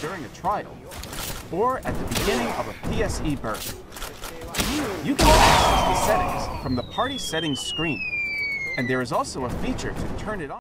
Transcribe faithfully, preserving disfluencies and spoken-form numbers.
during a trial, or at the beginning of a P S E burn. You can access the settings from the Party Settings screen, and there is also a feature to turn it on.